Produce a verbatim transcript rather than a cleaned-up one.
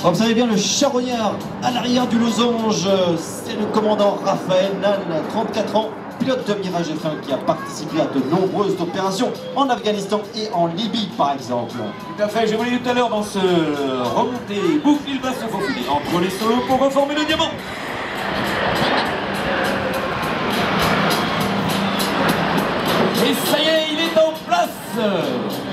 Observez bien le charognard à l'arrière du losange, c'est le commandant Raphaël Nan, trente-quatre ans, pilote de Mirage F un qui a participé à de nombreuses opérations en Afghanistan et en Libye par exemple. Tout à fait, je vous l'ai dit tout à l'heure dans ce remonté boucle, il va se faufiler entre les solos pour reformer le diamant. Et ça y est, il est en place.